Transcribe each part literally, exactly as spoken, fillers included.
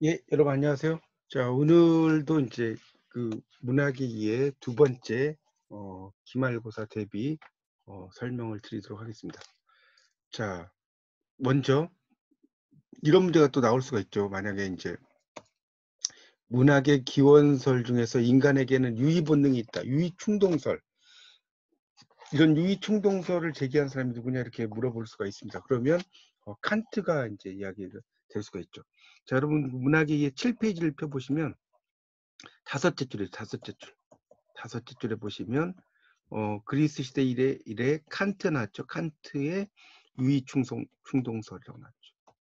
예, 여러분 안녕하세요. 자, 오늘도 이제 그 문학의 이해 두 번째 어, 기말고사 대비 어, 설명을 드리도록 하겠습니다. 자, 먼저 이런 문제가 또 나올 수가 있죠. 만약에 이제 문학의 기원설 중에서 인간에게는 유의 본능이 있다. 유의 충동설. 이런 유의 충동설을 제기한 사람이 누구냐 이렇게 물어볼 수가 있습니다. 그러면 어, 칸트가 이제 이야기가 될 수가 있죠. 자, 여러분 문학의 이해 칠 페이지를 펴보시면 다섯째 줄이에요. 다섯째 줄. 다섯째 줄에 보시면 어, 그리스 시대 이래, 이래 칸트 나왔죠. 칸트의 유의 충동, 충동설이라고 나왔죠.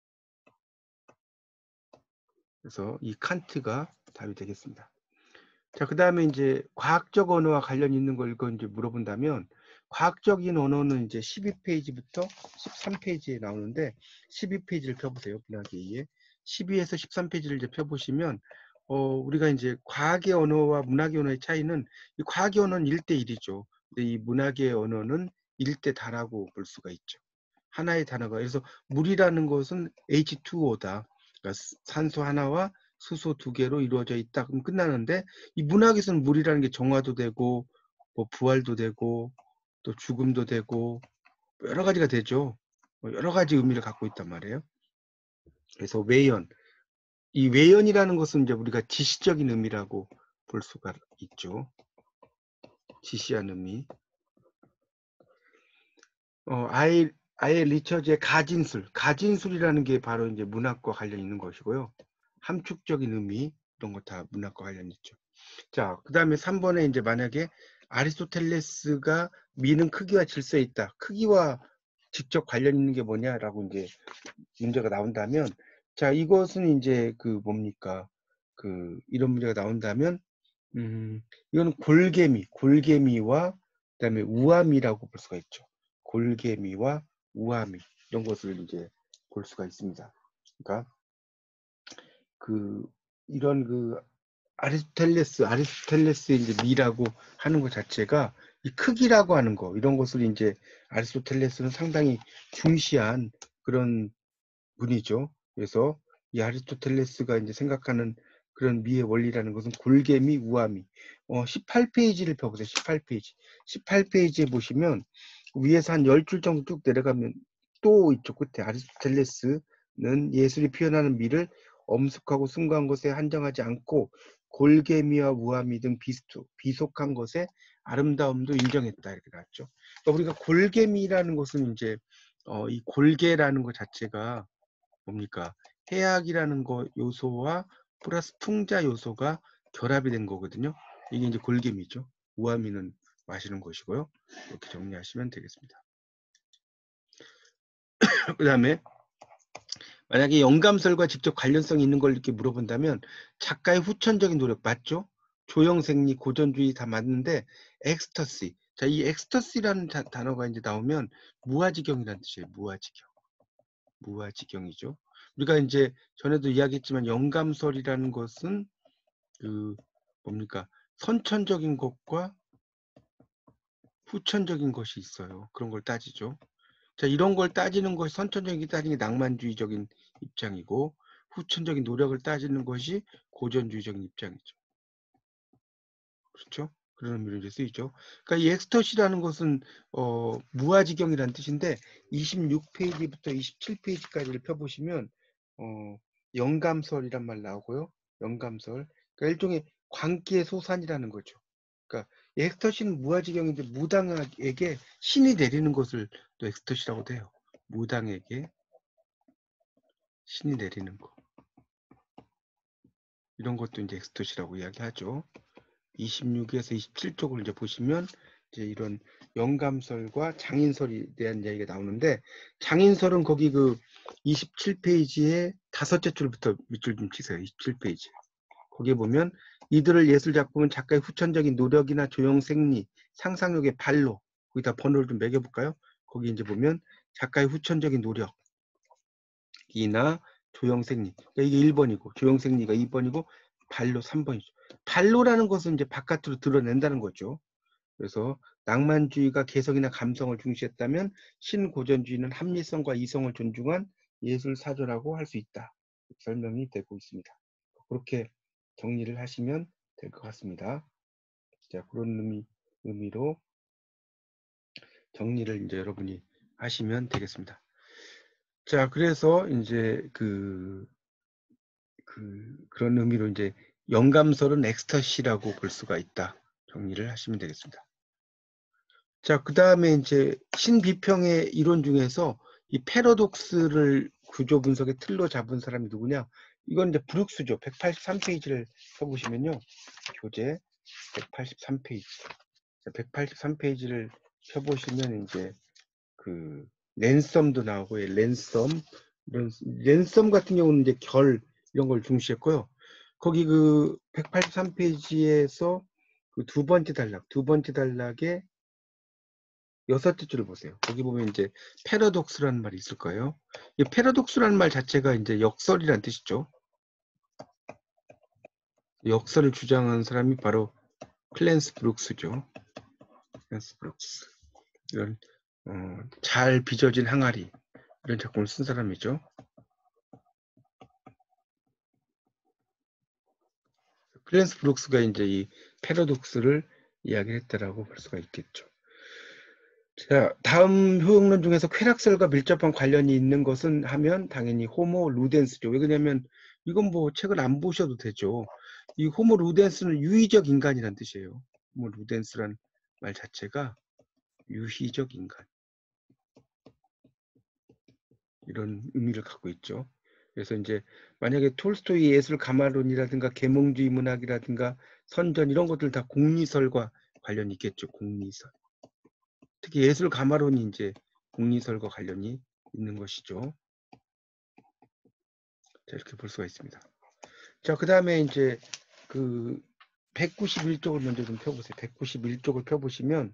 그래서 이 칸트가 답이 되겠습니다. 자, 그 다음에 이제 과학적 언어와 관련 있는 걸 이거 이제 물어본다면 과학적인 언어는 이제 십이 페이지부터 십삼 페이지에 나오는데 십이 페이지를 펴보세요. 문학의 이해. 십이에서 십삼 페이지를 이제 펴보시면 어, 우리가 이제 과학의 언어와 문학의 언어의 차이는 이 과학의 언어는 일 대 일이죠. 근데 이 문학의 언어는 일 대 다라고 볼 수가 있죠. 하나의 단어가 그래서 물이라는 것은 에이치 투 오다. 그러니까 산소 하나와 수소 두 개로 이루어져 있다. 그럼 끝나는데 이 문학에서는 물이라는 게 정화도 되고 뭐 부활도 되고 또 죽음도 되고 여러 가지가 되죠. 여러 가지 의미를 갖고 있단 말이에요. 그래서 외연, 이 외연이라는 것은 이제 우리가 지시적인 의미라고 볼 수가 있죠. 지시한 의미. 어, 아예 아예 리처즈의 가진술, 가진술이라는 게 바로 이제 문학과 관련 있는 것이고요. 함축적인 의미 이런 거 다 문학과 관련 있죠. 자, 그 다음에 삼 번에 이제 만약에 아리스토텔레스가 미는 크기와 질서에 있다. 크기와 직접 관련 있는 게 뭐냐라고 이제 문제가 나온다면, 자, 이것은 이제 그 뭡니까? 그 이런 문제가 나온다면, 음, 이거는 골개미, 골개미와 그다음에 우아미라고 볼 수가 있죠. 골개미와 우아미 이런 것을 이제 볼 수가 있습니다. 그러니까 그 이런 그 아리스토텔레스, 아리스토텔레스의 이제 미라고 하는 것 자체가 이 크기라고 하는 거, 이런 것을 이제 아리스토텔레스는 상당히 중시한 그런 분이죠. 그래서 이 아리스토텔레스가 이제 생각하는 그런 미의 원리라는 것은 골개미, 우아미. 어, 십팔 페이지를 펴보세요. 십팔 페이지. 십팔 페이지에 보시면 위에서 한 열 줄 정도 쭉 내려가면 또 있죠. 끝에 아리스토텔레스는 예술이 표현하는 미를 엄숙하고 숭고한 것에 한정하지 않고 골개미와 우아미 등 비스토, 비속한 것에 아름다움도 인정했다. 이렇게 나왔죠. 그러니까 우리가 골개미라는 것은 이제 어, 이 골개라는 것 자체가 뭡니까? 해악이라는 거 요소와 플러스 풍자 요소가 결합이 된 거거든요. 이게 이제 골개미죠. 우아미는 마시는 것이고요. 이렇게 정리하시면 되겠습니다. 그 다음에 만약에 영감설과 직접 관련성이 있는 걸 이렇게 물어본다면 작가의 후천적인 노력 맞죠? 조형생리, 고전주의 다 맞는데 엑스터시. 자, 이 엑스터시라는 자, 단어가 이제 나오면 무아지경이라는 뜻이에요. 무아지경. 무아지경이죠. 우리가 이제 전에도 이야기했지만 영감설이라는 것은 그 뭡니까? 선천적인 것과 후천적인 것이 있어요. 그런 걸 따지죠. 자, 이런 걸 따지는 것이 선천적인 따지는 게 낭만주의적인 입장이고 후천적인 노력을 따지는 것이 고전주의적인 입장이죠. 그렇죠? 그런 의미로 이제 쓰이죠. 그러니까 이 엑스터시라는 것은 어, 무아지경이라는 뜻인데 이십육 페이지부터 이십칠 페이지까지를 펴보시면 어, 영감설이란 말 나오고요. 영감설. 그러니까 일종의 광기의 소산이라는 거죠. 그러니까 엑스터시는 무아지경인데 무당에게 신이 내리는 것을 또 엑스터시라고 해요. 무당에게 신이 내리는 거. 이런 것도 이제 엑스터시라고 이야기하죠. 이십육에서 이십칠 쪽을 이제 보시면 이제 이런 영감설과 장인설에 대한 이야기가 나오는데 장인설은 거기 그 이십칠 페이지에 다섯째 줄부터 밑줄 좀 치세요. 이십칠 페이지. 거기에 보면 이들을 예술 작품은 작가의 후천적인 노력이나 조형 생리, 상상력의 발로 거기다 번호를 좀 매겨볼까요? 거기 이제 보면 작가의 후천적인 노력이나 조형 생리. 그러니까 이게 일 번이고 조형 생리가 이 번이고 발로 삼 번이죠. 발로라는 것은 이제 바깥으로 드러낸다는 거죠. 그래서 낭만주의가 개성이나 감성을 중시했다면 신고전주의는 합리성과 이성을 존중한 예술 사조라고 할 수 있다. 설명이 되고 있습니다. 그렇게 정리를 하시면 될 것 같습니다. 자, 그런 의미, 의미로 정리를 이제 여러분이 하시면 되겠습니다. 자, 그래서 이제 그, 그, 그런 의미로 이제 영감설은 엑스터시라고 볼 수가 있다. 정리를 하시면 되겠습니다. 자, 그 다음에 이제 신비평의 이론 중에서 이 패러독스를 구조 분석의 틀로 잡은 사람이 누구냐? 이건 이제 브룩스죠. 백팔십삼 페이지를 펴보시면요. 교재 백팔십삼 페이지. 백팔십삼 페이지를 펴보시면 이제 그 랜섬도 나오고 랜섬 이런 랜섬 같은 경우는 이제 결 이런 걸 중시했고요. 거기 그 백팔십삼 페이지에서 그 두 번째 단락, 두 번째 단락에 여섯째 줄을 보세요. 거기 보면 이제 패러독스라는 말이 있을 거예요. 이 패러독스라는 말 자체가 이제 역설이란 뜻이죠. 역설을 주장한 사람이 바로 클랜스 브룩스죠. 클랜스 브룩스. 이런 어, 잘 빚어진 항아리 이런 작품을 쓴 사람이죠. 클랜스 브룩스가 이제 이 패러독스를 이야기했다라고 볼 수가 있겠죠. 자, 다음 효용론 중에서 쾌락설과 밀접한 관련이 있는 것은 하면 당연히 호모 루덴스죠. 왜 그러냐면 이건 뭐 책을 안 보셔도 되죠. 이 호모 루덴스는 유희적 인간이란 뜻이에요. 호모 루덴스란 말 자체가 유희적 인간 이런 의미를 갖고 있죠. 그래서 이제 만약에 톨스토이 예술 가마론이라든가 계몽주의 문학이라든가 선전 이런 것들 다 공리설과 관련이 있겠죠. 공리설. 특히 예술 가마론이 이제 공리설과 관련이 있는 것이죠. 자, 이렇게 볼 수가 있습니다. 자, 그 다음에 이제 그 백구십일 쪽을 먼저 좀 펴보세요. 백구십일 쪽을 펴보시면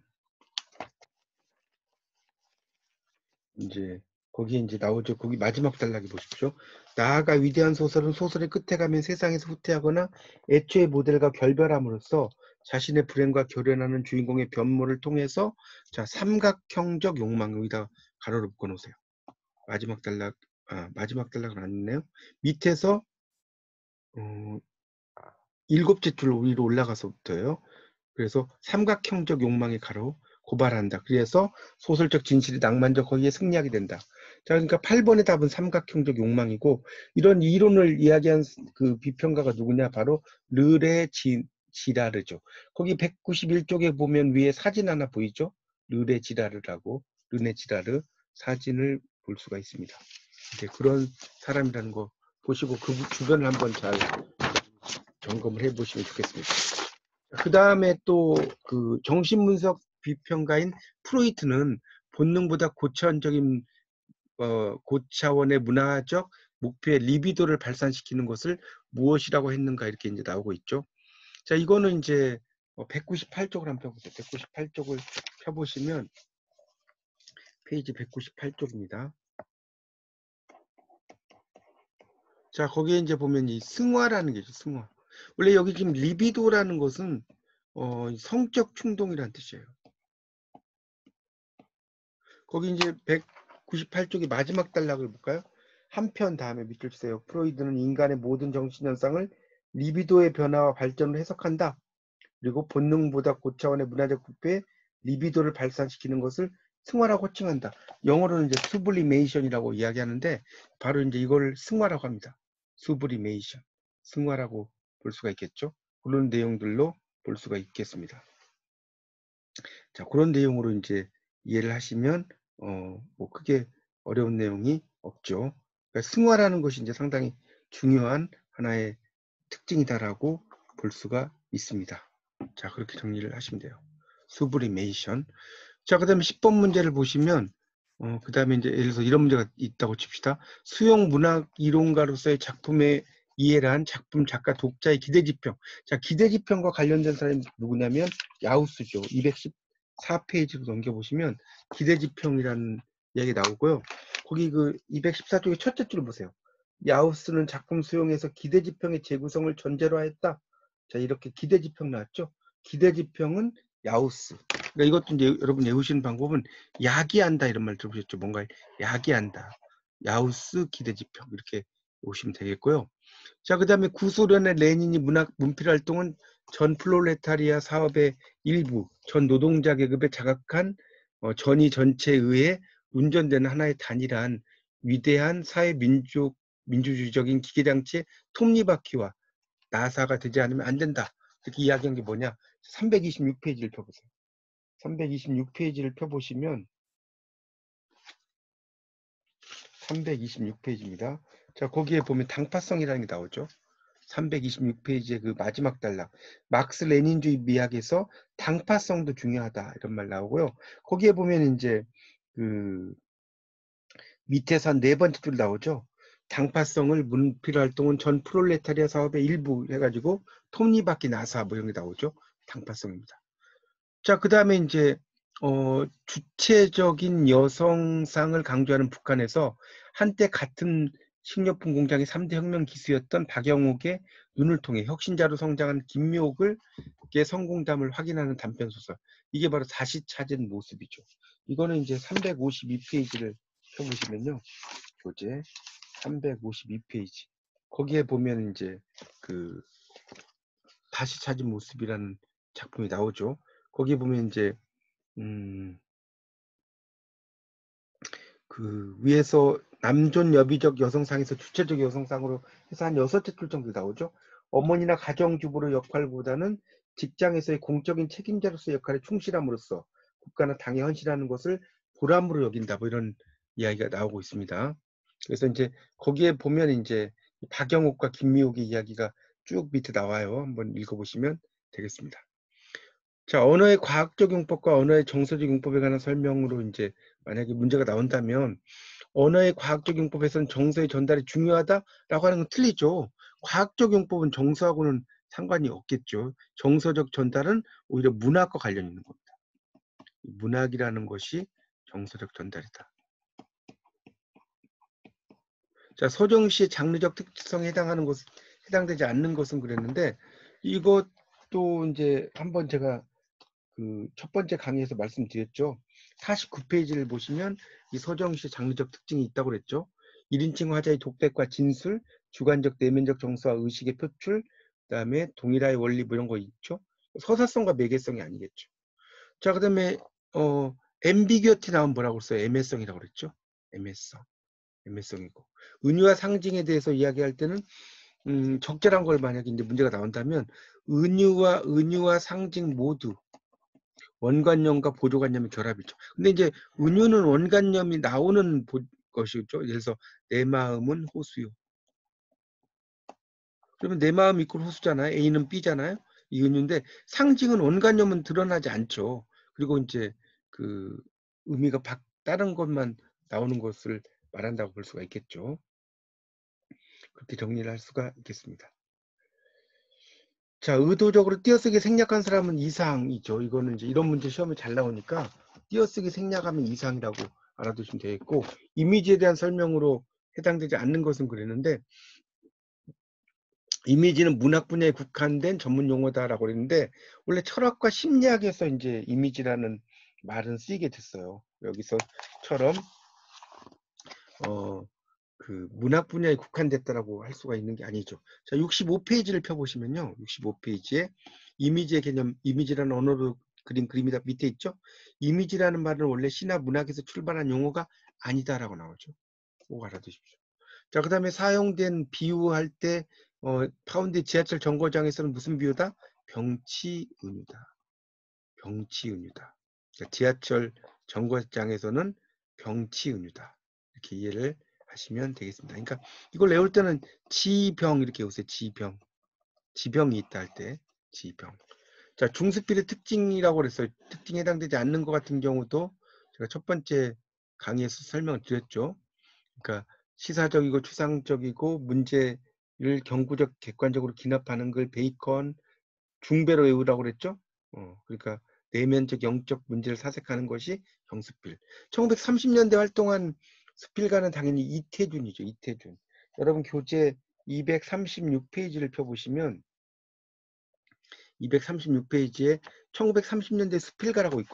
이제 거기에 이제 나오죠. 거기 마지막 단락에 보십시오. 나아가 위대한 소설은 소설의 끝에 가면 세상에서 후퇴하거나 애초의 모델과 결별함으로써 자신의 불행과 결연하는 주인공의 변모를 통해서 자 삼각형적 욕망 여기다 가로로 묶어놓으세요. 마지막 단락 아 마지막 단락은 아니네요. 밑에서 어, 일곱째 줄 위로 올라가서부터요. 그래서 삼각형적 욕망의 가로 고발한다. 그래서 소설적 진실이 낭만적 허위에 승리하게 된다. 자, 그러니까 팔 번의 답은 삼각형적 욕망이고 이런 이론을 이야기한 그 비평가가 누구냐? 바로 르레 지, 지라르죠. 거기 백구십일 쪽에 보면 위에 사진 하나 보이죠? 르레 지라르라고 르네 지라르 사진을 볼 수가 있습니다. 이제 그런 사람이라는 거 보시고 그 주변을 한번 잘 점검을 해보시면 좋겠습니다. 그 다음에 또 그 정신분석 비평가인 프로이트는 본능보다 고차원적인 어, 고차원의 문화적 목표의 리비도를 발산시키는 것을 무엇이라고 했는가 이렇게 이제 나오고 있죠. 자, 이거는 이제 백구십팔 쪽을 한번 펴보세요. 백구십팔 쪽을 펴보시면 페이지 백구십팔 쪽입니다. 자, 거기에 이제 보면 이 승화라는 게 있죠. 승화. 원래 여기 지금 리비도라는 것은 어, 성적 충동이라는 뜻이에요. 거기 이제 백구십팔 쪽의 마지막 단락을 볼까요? 한편 다음에 밑줄 치세요. 프로이드는 인간의 모든 정신현상을 리비도의 변화와 발전을 해석한다. 그리고 본능보다 고차원의 문화적 부패에 리비도를 발산시키는 것을 승화라고 호칭한다. 영어로는 이제 수블리메이션이라고 이야기하는데 바로 이제 이걸 승화라고 합니다. 수블리메이션, 승화라고 볼 수가 있겠죠. 그런 내용들로 볼 수가 있겠습니다. 자, 그런 내용으로 이제 이해를 하시면 어, 뭐 크게 어려운 내용이 없죠. 그러니까 승화라는 것이 이제 상당히 중요한 하나의 특징이다라고 볼 수가 있습니다. 자, 그렇게 정리를 하시면 돼요. 수브리메이션. 자, 그 다음에 십 번 문제를 보시면 어, 그 다음에 이제 예를 들어서 이런 문제가 있다고 칩시다. 수용 문학 이론가로서의 작품의 이해란 작품 작가 독자의 기대지평. 자, 기대지평과 관련된 사람이 누구냐면 야우스죠. 이백십사 페이지로 넘겨보시면 기대지평이라는 이야기 나오고요. 거기 그 이백십사 쪽의 첫째 줄을 보세요. 야우스는 작품 수용에서 기대지평의 재구성을 전제로 했다. 자, 이렇게 기대지평 나왔죠. 기대지평은 야우스. 그러니까 이것도 이제 여러분 외우시는 방법은 야기한다 이런 말 들어보셨죠? 뭔가 야기한다. 야우스 기대지평 이렇게 오시면 되겠고요. 자, 그 다음에 구소련의 레닌이 문학, 문필 활동은 전 플로레타리아 사업의 일부, 전 노동자 계급에 자각한 어, 전이 전체에 의해 운전되는 하나의 단일한 위대한 사회 민족, 민주주의적인 기계장치의 톱니바퀴와 나사가 되지 않으면 안 된다. 이렇게 이야기한 게 뭐냐? 삼백이십육 페이지를 펴보세요. 삼백이십육 페이지를 펴보시면 삼백이십육 페이지입니다. 자, 거기에 보면 당파성이라는 게 나오죠. 삼백이십육 페이지의 그 마지막 단락. 막스 레닌주의 미학에서 당파성도 중요하다. 이런 말 나오고요. 거기에 보면 이제 그 밑에서 한 네 번째 줄 나오죠. 당파성을 문필 활동은 전 프롤레타리아 사업의 일부 해가지고 톱니바퀴 나사 뭐 이런 게 나오죠. 당파성입니다. 자, 그 다음에 이제 어, 주체적인 여성상을 강조하는 북한에서 한때 같은 식료품 공장의 삼 대 혁명 기수였던 박영옥의 눈을 통해 혁신자로 성장한 김묘옥의 성공담을 확인하는 단편소설. 이게 바로 다시 찾은 모습이죠. 이거는 이제 삼백오십이 페이지를 펴보시면요. 교재 삼백오십이 페이지. 거기에 보면 이제 그 다시 찾은 모습이라는 작품이 나오죠. 거기 보면 이제 음, 그 위에서 남존 여비적 여성상에서 주체적 여성상으로 해서 한 여섯째 줄 정도 나오죠. 어머니나 가정주부의 역할보다는 직장에서의 공적인 책임자로서의 역할에 충실함으로써 국가나 당에 헌신하는 것을 보람으로 여긴다. 뭐 이런 이야기가 나오고 있습니다. 그래서 이제 거기에 보면 이제 박영옥과 김미옥의 이야기가 쭉 밑에 나와요. 한번 읽어보시면 되겠습니다. 자, 언어의 과학적 용법과 언어의 정서적 용법에 관한 설명으로 이제 만약에 문제가 나온다면 언어의 과학적 용법에서는 정서의 전달이 중요하다라고 하는 건 틀리죠. 과학적 용법은 정서하고는 상관이 없겠죠. 정서적 전달은 오히려 문학과 관련 있는 겁니다. 문학이라는 것이 정서적 전달이다. 자, 서정시의 장르적 특성에 해당하는 것은 해당되지 않는 것은 그랬는데 이것도 이제 한번 제가 그 첫 번째 강의에서 말씀드렸죠. 사십구 페이지를 보시면 이 서정시의 장르적 특징이 있다고 그랬죠. 일 인칭 화자의 독백과 진술, 주관적 내면적 정서와 의식의 표출, 그 다음에 동일화의 원리 뭐 이런 거 있죠. 서사성과 매개성이 아니겠죠. 자, 그 다음에 어, 앰비규어티 나오면 뭐라고 써요? 애매성이라고 그랬죠. 애매성. 애매성이고. 은유와 상징에 대해서 이야기할 때는 음, 적절한 걸 만약에 이제 문제가 나온다면 은유와 은유와 상징 모두 원관념과 보조관념의 결합이죠. 근데 이제 은유는 원관념이 나오는 것이죠. 예를 들어서 내 마음은 호수요. 그러면 내 마음 이퀄 호수잖아요. A는 B잖아요. 이 은유인데 상징은 원관념은 드러나지 않죠. 그리고 이제 그 의미가 박, 다른 것만 나오는 것을 말한다고 볼 수가 있겠죠. 그렇게 정리를 할 수가 있겠습니다. 자, 의도적으로 띄어쓰기 생략한 사람은 이상이죠. 이거는 이제 이런 문제 시험에 잘 나오니까 띄어쓰기 생략하면 이상이라고 알아두시면 되겠고, 이미지에 대한 설명으로 해당되지 않는 것은 그랬는데, 이미지는 문학 분야에 국한된 전문 용어다라고 그랬는데, 원래 철학과 심리학에서 이제 이미지라는 말은 쓰이게 됐어요. 여기서처럼 어, 그 문학 분야에 국한됐다라고 할 수가 있는 게 아니죠. 자, 육십오 페이지를 펴보시면요. 육십오 페이지에 이미지의 개념, 이미지라는 언어로 그린 그림이다 밑에 있죠. 이미지라는 말은 원래 시나 문학에서 출발한 용어가 아니다라고 나오죠. 꼭 알아두십시오. 자, 그 다음에 사용된 비유할 때 어, 파운드 지하철 정거장에서는 무슨 비유다? 병치은유다. 병치은유다. 그러니까 지하철 정거장에서는 병치은유다. 이렇게 이해를 하시면 되겠습니다. 그러니까 이걸 외울 때는 지병 이렇게 외우세요. 지병. 지병이 있다 할 때 지병. 자, 중수필의 특징이라고 그랬어요. 특징에 해당되지 않는 것 같은 경우도 제가 첫 번째 강의에서 설명을 드렸죠. 그러니까 시사적이고 추상적이고 문제를 경구적 객관적으로 기납하는 걸 베이컨 중배로 외우라고 그랬죠. 어, 그러니까 내면적 영적 문제를 사색하는 것이 경수필. 천구백삼십 년대 활동한 수필가는 당연히 이태준이죠. 이태준. 여러분 교재 이백삼십육 페이지를 펴보시면 이백삼십육 페이지에 천구백삼십 년대 수필가라고 있고요.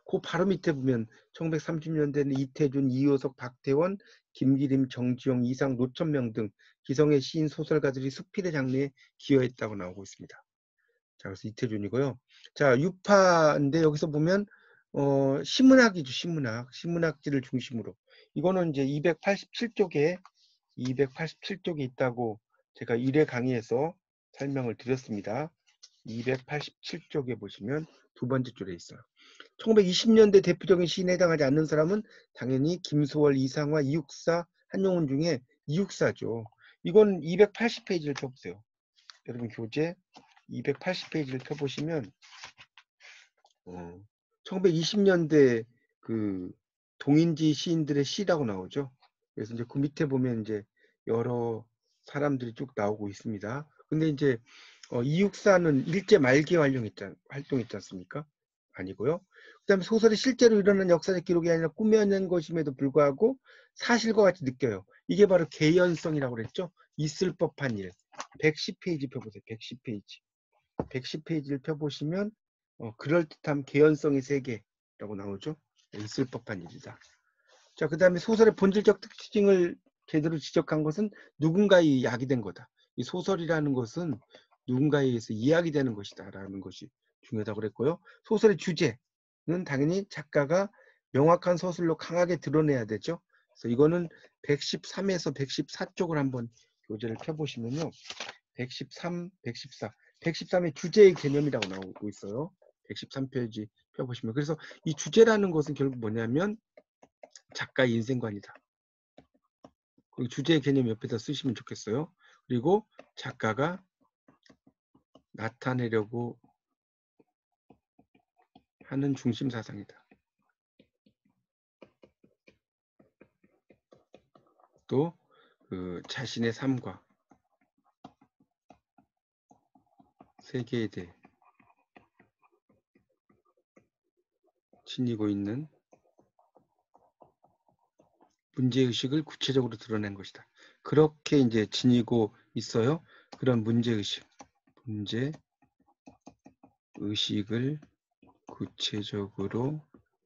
그 바로 밑에 보면 천구백삼십 년대는 이태준, 이효석, 박태원, 김기림, 정지용, 이상, 노천명 등 기성의 시인 소설가들이 수필의 장르에 기여했다고 나오고 있습니다. 자, 그래서 이태준이고요. 자, 유파인데 여기서 보면 어, 시문학이죠. 시문학. 시문학지를 중심으로. 이거는 이제 이백팔십칠 쪽에 이백팔십칠 쪽에 있다고 제가 일 회 강의에서 설명을 드렸습니다. 이백팔십칠 쪽에 보시면 두 번째 줄에 있어요. 천구백이십 년대 대표적인 시인에 해당하지 않는 사람은 당연히 김소월, 이상화, 이육사, 한용운 중에 이육사죠. 이건 이백팔십 페이지를 펴보세요. 여러분 교재 이백팔십 페이지를 펴보시면 어, 천구백이십 년대 그 동인지 시인들의 시라고 나오죠. 그래서 이제 그 밑에 보면 이제 여러 사람들이 쭉 나오고 있습니다. 근데 이제 어, 이육사는 일제 말기에 활용했지, 활동했지 않습니까? 아니고요. 그 다음에 소설이 실제로 일어난 역사적 기록이 아니라 꾸며낸 것임에도 불구하고 사실과 같이 느껴요. 이게 바로 개연성이라고 그랬죠. 있을 법한 일. 백십 페이지 펴보세요. 백십 페이지. 백십 페이지를 펴보시면 어, 그럴듯한 개연성의 세계라고 나오죠. 있을 법한 일이다. 자, 그 다음에 소설의 본질적 특징을 제대로 지적한 것은 누군가에 야기된 거다. 이 소설이라는 것은 누군가에 의해서 이야기되는 것이다 라는 것이 중요하다고 그랬고요. 소설의 주제는 당연히 작가가 명확한 서술로 강하게 드러내야 되죠. 그래서 이거는 백십삼에서 백십사 쪽을 한번 교재를 펴보시면요. 백십삼, 백십사, 백십삼의 주제의 개념이라고 나오고 있어요. 백십삼 페이지 펴보시면. 그래서 이 주제라는 것은 결국 뭐냐면 작가의 인생관이다. 그리고 주제의 개념 옆에다 쓰시면 좋겠어요. 그리고 작가가 나타내려고 하는 중심 사상이다. 또 그 자신의 삶과 세계에 대해 지니고 있는 문제의식을 구체적으로 드러낸 것이다. 그렇게 이제 지니고 있어요. 그런 문제의식, 문제의식을 구체적으로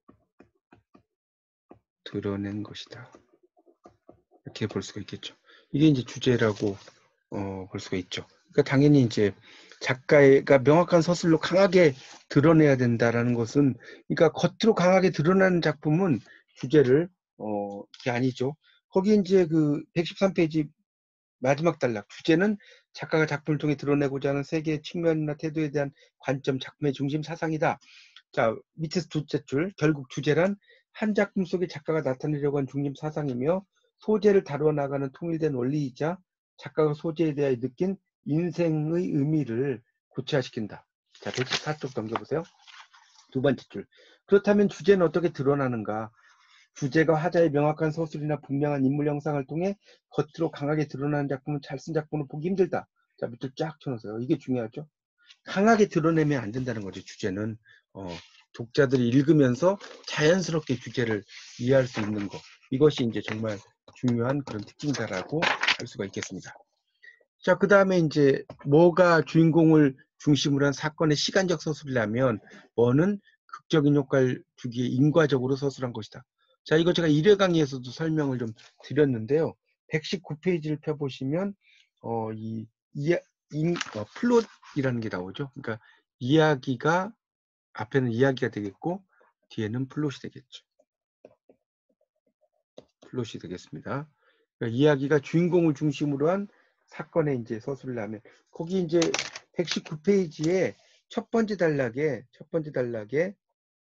드러낸 것이다. 이렇게 볼 수가 있겠죠. 이게 이제 주제라고 어, 볼 수가 있죠. 그러니까 당연히 이제 작가가 명확한 서술로 강하게 드러내야 된다라는 것은, 그러니까 겉으로 강하게 드러나는 작품은 주제를 어, 그게 아니죠. 거기 이제 그 백십삼 페이지 마지막 단락, 주제는 작가가 작품을 통해 드러내고자 하는 세계의 측면이나 태도에 대한 관점, 작품의 중심 사상이다. 자, 밑에서 둘째 줄, 결국 주제란 한 작품 속에 작가가 나타내려고 한 중심 사상이며 소재를 다루어 나가는 통일된 원리이자 작가가 소재에 대해 느낀 인생의 의미를 구체화시킨다. 자, 백십사 쪽 넘겨보세요. 두 번째 줄. 그렇다면 주제는 어떻게 드러나는가? 주제가 화자의 명확한 서술이나 분명한 인물 형상을 통해 겉으로 강하게 드러나는 작품은 잘 쓴 작품을 보기 힘들다. 자, 밑에 쫙 쳐놓으세요. 이게 중요하죠. 강하게 드러내면 안 된다는 거죠. 주제는 어, 독자들이 읽으면서 자연스럽게 주제를 이해할 수 있는 것, 이것이 이제 정말 중요한 그런 특징이다라고 할 수가 있겠습니다. 자, 그 다음에 이제 뭐가 주인공을 중심으로 한 사건의 시간적 서술이라면 뭐는 극적인 효과를 주기에 인과적으로 서술한 것이다. 자, 이거 제가 일 회 강의에서도 설명을 좀 드렸는데요. 백십구 페이지를 펴보시면 어, 이, 이 인, 어, 플롯이라는 게 나오죠. 그러니까 이야기가 앞에는 이야기가 되겠고 뒤에는 플롯이 되겠죠. 플롯이 되겠습니다. 그러니까 이야기가 주인공을 중심으로 한 사건에 이제 서술을 하면 거기 이제 백십구 페이지에 첫 번째 단락에 첫 번째 단락에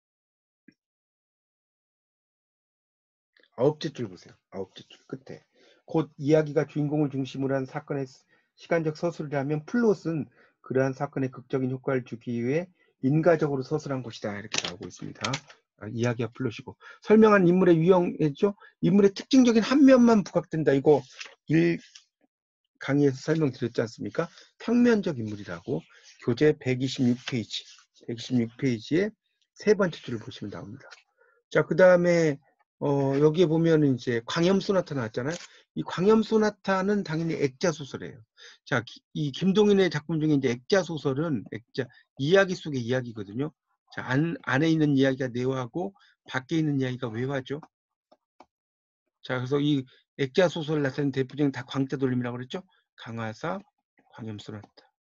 아홉째 줄 보세요. 아홉째 줄 끝에 곧 이야기가 주인공을 중심으로 한 사건의 시간적 서술을 하면 플롯은 그러한 사건의 극적인 효과를 주기 위해 인과적으로 서술한 것이다. 이렇게 나오고 있습니다. 아, 이야기가 플롯이고 설명한 인물의 유형이죠. 인물의 특징적인 한 면만 부각된다. 이거 일 강의에서 설명드렸지 않습니까? 평면적 인물이라고 교재 백이십육 페이지 백이십육 페이지에 세 번째 줄을 보시면 나옵니다. 자, 그 다음에 어, 여기에 보면 이제 광염 소나타 나왔잖아요. 이 광염 소나타는 당연히 액자 소설이에요. 자, 이 김동인의 작품 중에 이제 액자 소설은 액자 이야기 속의 이야기거든요. 자, 안, 안에 있는 이야기가 내화고 밖에 있는 이야기가 외화죠. 자, 그래서 이 액자 소설 나타낸 대표적인 다 광자 돌림이라고 그랬죠. 강화사, 광염소나타.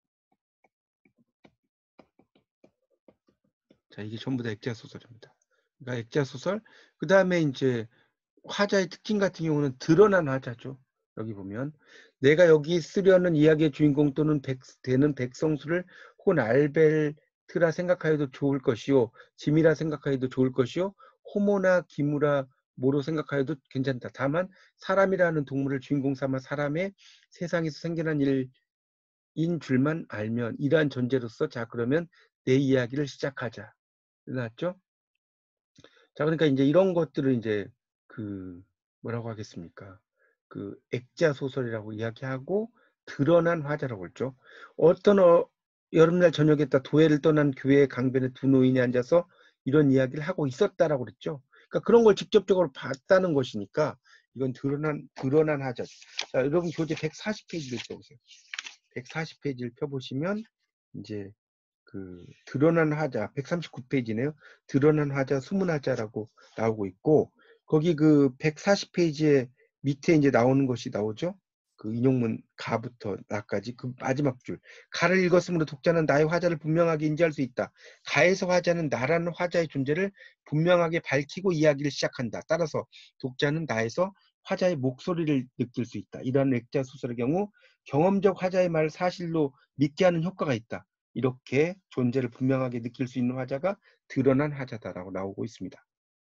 자, 이게 전부 다 액자 소설입니다. 그러니까 액자 소설. 그 다음에 이제 화자의 특징 같은 경우는 드러난 화자죠. 여기 보면 내가 여기 쓰려는 이야기의 주인공 또는 백, 되는 백성수를 혹은 알벨트라 생각하여도 좋을 것이요, 짐이라 생각하여도 좋을 것이요, 호모나 기무라 뭐로 생각하여도 괜찮다. 다만 사람이라는 동물을 주인공 삼아 사람의 세상에서 생겨난 일인 줄만 알면 이러한 존재로서 자 그러면 내 이야기를 시작하자. 나왔죠? 자, 그러니까 이제 이런 것들을 이제 그 뭐라고 하겠습니까? 그 액자 소설이라고 이야기하고 드러난 화자라고 했죠. 어떤 어, 여름날 저녁에 다 도회를 떠난 교회의 강변에 두 노인이 앉아서 이런 이야기를 하고 있었다라고 그랬죠. 그러니까 그런 걸 직접적으로 봤다는 것이니까 이건 드러난 드러난 화자죠. 자, 여러분 교재 백사십 페이지를 펴보세요. 백사십 페이지를 펴보시면 이제 그 드러난 화자 백삼십구 페이지네요. 드러난 화자, 숨은 화자라고 나오고 있고 거기 그 백사십 페이지에 밑에 이제 나오는 것이 나오죠. 그 인용문 가부터 나까지 그 마지막 줄. 가를 읽었으므로 독자는 나의 화자를 분명하게 인지할 수 있다. 가에서 화자는 나라는 화자의 존재를 분명하게 밝히고 이야기를 시작한다. 따라서 독자는 나에서 화자의 목소리를 느낄 수 있다. 이러한 액자 소설의 경우 경험적 화자의 말을 사실로 믿게 하는 효과가 있다. 이렇게 존재를 분명하게 느낄 수 있는 화자가 드러난 화자다라고 나오고 있습니다.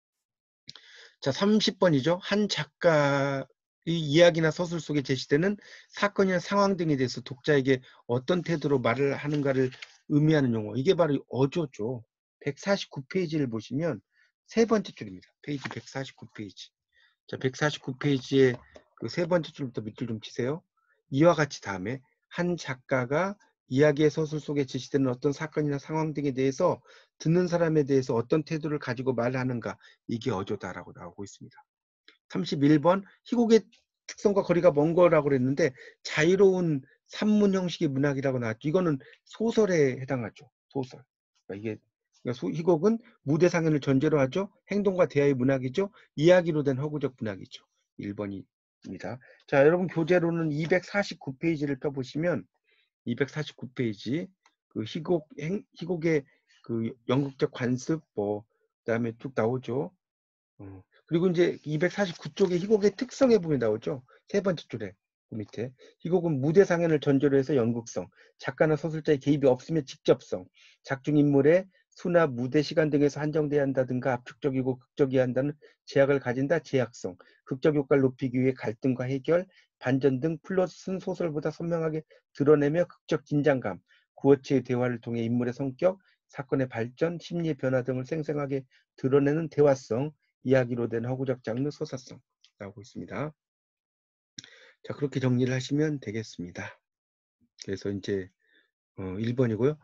자, 삼십 번이죠. 한 작가의 이야기나 서술 속에 제시되는 사건이나 상황 등에 대해서 독자에게 어떤 태도로 말을 하는가를 의미하는 용어. 이게 바로 어조죠. 백사십구 페이지를 보시면 세 번째 줄입니다. 페이지 백사십구 페이지. 자, 백사십구 페이지에 그 세 번째 줄부터 밑줄 좀 치세요. 이와 같이 다음에 한 작가가 이야기의 서술 속에 제시되는 어떤 사건이나 상황 등에 대해서 듣는 사람에 대해서 어떤 태도를 가지고 말하는가, 이게 어조다라고 나오고 있습니다. 삼십일 번 희곡의 특성과 거리가 먼 거라고 그랬는데 자유로운 산문 형식의 문학이라고 나왔죠. 이거는 소설에 해당하죠. 소설. 그러니까 이게 그러니까 희곡은 무대 상연을 전제로 하죠. 행동과 대화의 문학이죠. 이야기로 된 허구적 문학이죠. 일 번입니다. 자, 여러분 교재로는 이백사십구 페이지를 펴보시면 이백사십구 페이지 그 희곡 행, 희곡의 그 연극적 관습 뭐 그다음에 쭉 나오죠. 어, 그리고 이제 이백사십구 쪽에 희곡의 특성에 보면 나오죠. 세 번째 줄에 그 밑에 희곡은 무대 상연을 전제로 해서 연극성, 작가나 서술자의 개입이 없으면 직접성, 작중 인물의 수나 무대 시간 등에서 한정돼야 한다든가 압축적이고 극적이어야 한다는 제약을 가진다. 제약성, 극적 효과를 높이기 위해 갈등과 해결, 반전 등 플롯은 소설보다 선명하게 드러내며 극적 긴장감, 구어체의 대화를 통해 인물의 성격, 사건의 발전, 심리의 변화 등을 생생하게 드러내는 대화성, 이야기로 된 허구적 장르 소사성 나오고 있습니다. 자, 그렇게 정리를 하시면 되겠습니다. 그래서 이제 어, 일 번이고요.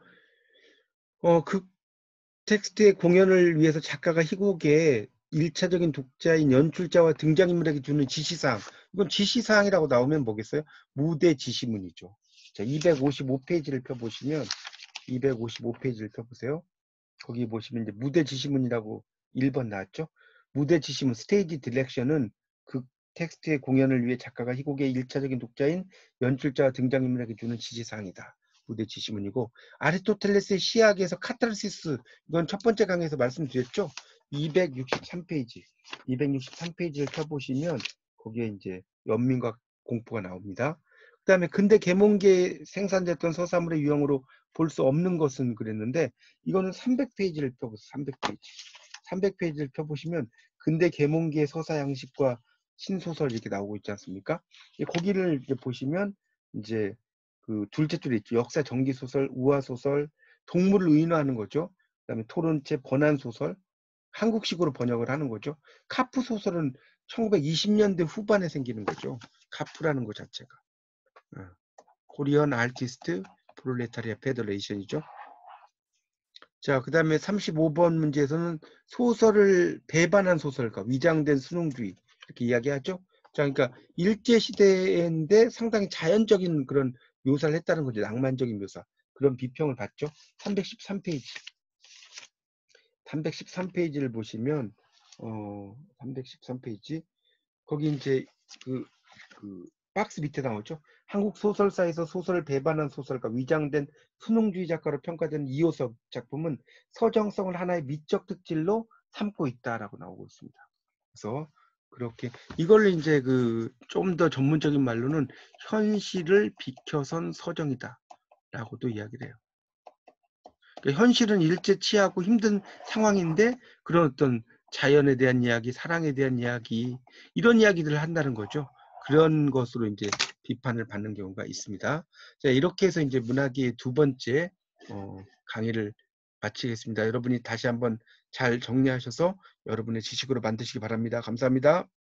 어, 그 텍스트의 공연을 위해서 작가가 희곡에 일차적인 독자인 연출자와 등장인물에게 주는 지시사항. 이건 지시사항이라고 나오면 뭐겠어요? 무대 지시문이죠. 자, 이백오십오 페이지를 펴보시면 이백오십오 페이지를 펴보세요. 거기 보시면 이제 무대 지시문이라고 일 번 나왔죠. 무대 지시문, 스테이지 디렉션은 그 텍스트의 공연을 위해 작가가 희곡의 일차적인 독자인 연출자와 등장인물에게 주는 지시사항이다. 무대 지시문이고, 아리스토텔레스의 시학에서 카타르시스, 이건 첫 번째 강의에서 말씀드렸죠. 이백육십삼 페이지, 이백육십삼 페이지를 펴보시면 거기에 이제 연민과 공포가 나옵니다. 그 다음에 근대 계몽계에 생산됐던 서사물의 유형으로 볼 수 없는 것은 그랬는데, 이거는 삼백 페이지를 펴보세요. 삼백 페이지. 삼백 페이지를 펴보시면 근대 계몽계의 서사 양식과 신소설 이렇게 나오고 있지 않습니까? 거기를 이제 보시면 이제 그 둘째 줄에 있죠. 역사 전기 소설, 우화 소설, 동물을 의인화하는 거죠. 그다음에 토론체, 번안 소설, 한국식으로 번역을 하는 거죠. 카프 소설은 천구백이십 년대 후반에 생기는 거죠. 카프라는 것 자체가. 코리안 아티스트 프롤레타리아 페더레이션이죠. 자, 그 다음에 삼십오 번 문제에서는 소설을 배반한 소설가, 위장된 순응주의 이렇게 이야기하죠. 자, 그러니까 일제시대인데 상당히 자연적인 그런 묘사를 했다는 거죠. 낭만적인 묘사. 그런 비평을 받죠. 삼백십삼 페이지. 삼백십삼 페이지를 보시면 어 삼백십삼 페이지 거기 이제 그, 그 박스 밑에 나오죠. 한국 소설사에서 소설을 배반한 소설가, 위장된 수능주의 작가로 평가된 이호섭 작품은 서정성을 하나의 미적 특질로 삼고 있다라고 나오고 있습니다. 그래서 그렇게 이걸 이제 그 좀 더 전문적인 말로는 현실을 비켜선 서정이다라고도 이야기를 해요. 그러니까 현실은 일제 치하고 힘든 상황인데 그런 어떤 자연에 대한 이야기, 사랑에 대한 이야기 이런 이야기들을 한다는 거죠. 그런 것으로 이제 비판을 받는 경우가 있습니다. 자, 이렇게 해서 이제 문학의 두 번째 어, 강의를 마치겠습니다. 여러분이 다시 한번 잘 정리하셔서 여러분의 지식으로 만드시기 바랍니다. 감사합니다.